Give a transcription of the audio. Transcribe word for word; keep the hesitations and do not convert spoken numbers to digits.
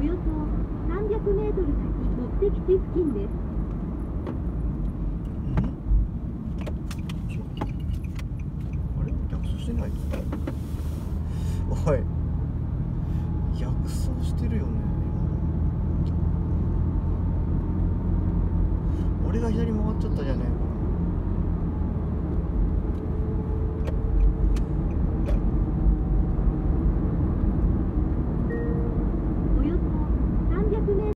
よそさんびゃくメートル先目的地付近です。 あれ逆走してない？おい逆走してるよね。俺が左曲がっちゃったじゃねえかな。